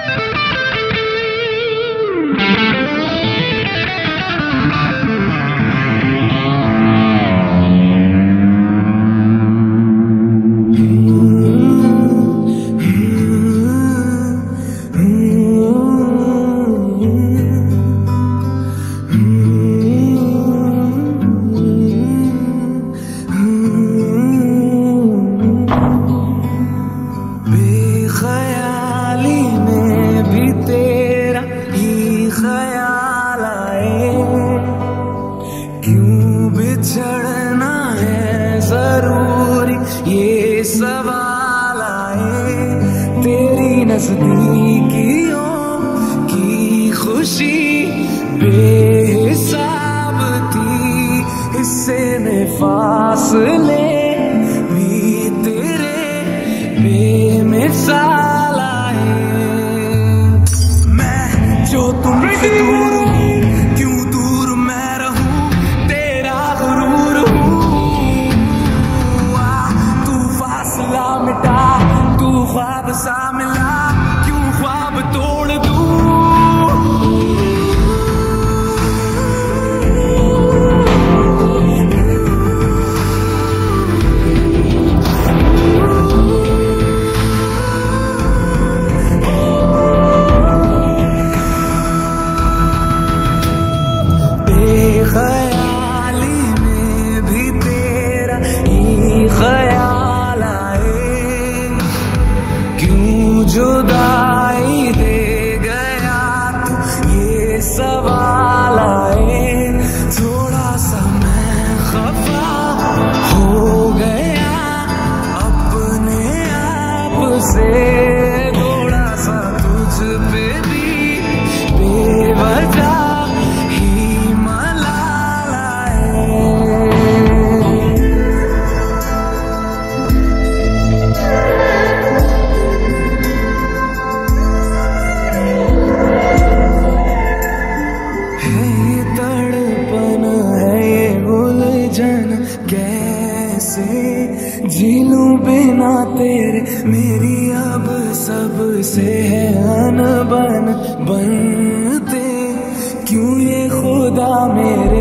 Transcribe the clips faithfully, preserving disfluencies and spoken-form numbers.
बेखयाली में भी तेरा ही ख्याल आए, क्यों बिछड़ना है जरूरी ये सवाल आए। तेरी नजदीकियों की खुशी बेहिसाब थी, हिस्से में फासले भी तेरे बेमिसाल आए। मैं जो तुमसे दूर हूँ, क्यों दूर मैं रहूं, तेरा गुरूर हूँ। तू फासला मिटा, तू ख्वाब सा मिला, क्यों ख्वाब तोड़ दूं। बेखयाली में भी तेरा ही ख्याल आए, क्यों जुदाई दे गया तू ये सवाल आए। थोड़ा सा मैं खफा हो गया अपने आप से, थोड़ा सा तुझ पे भी बेवजह कैसे जी लूं बिना तेरे, मेरी अब सबसे है अनबन बनते, क्यों ये खुदा मेरे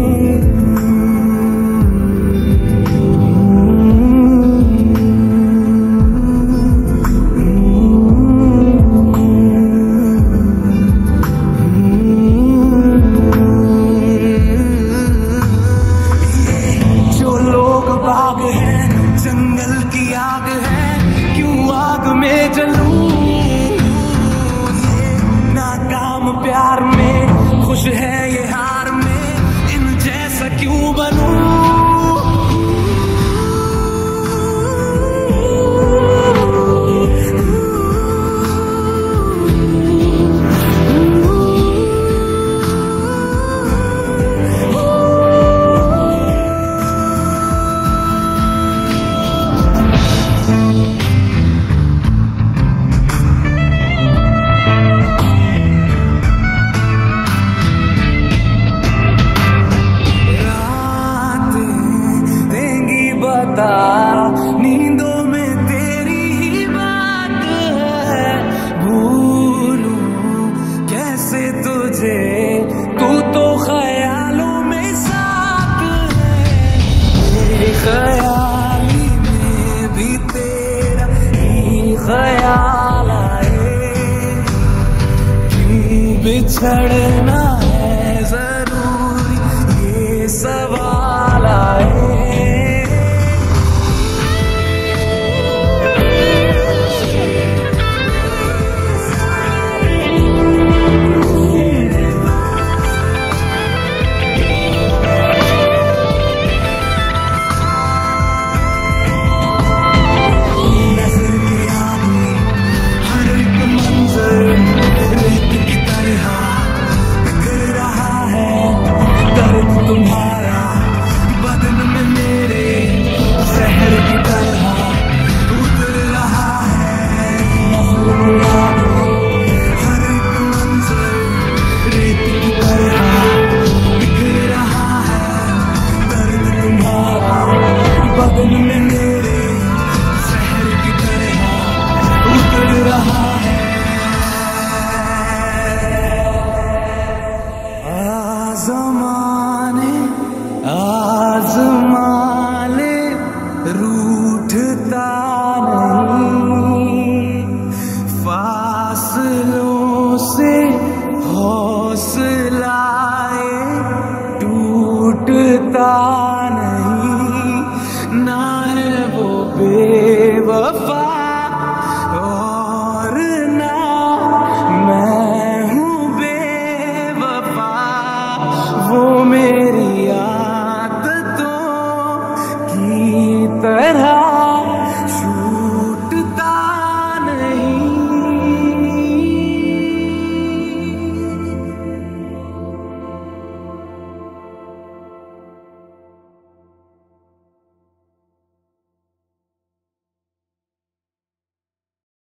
जंगल की आग है, क्यों आग में जलूं। ये नाकाम प्यार में खुश है ये हार में, इन जैसा क्यों बनूं। नींदों में तेरी ही बात है, भूलूं कैसे तुझे, तू तो ख्यालों में साथ है। ख्याली में भी तेरा ही ख्याल आए, क्यों बिछड़ना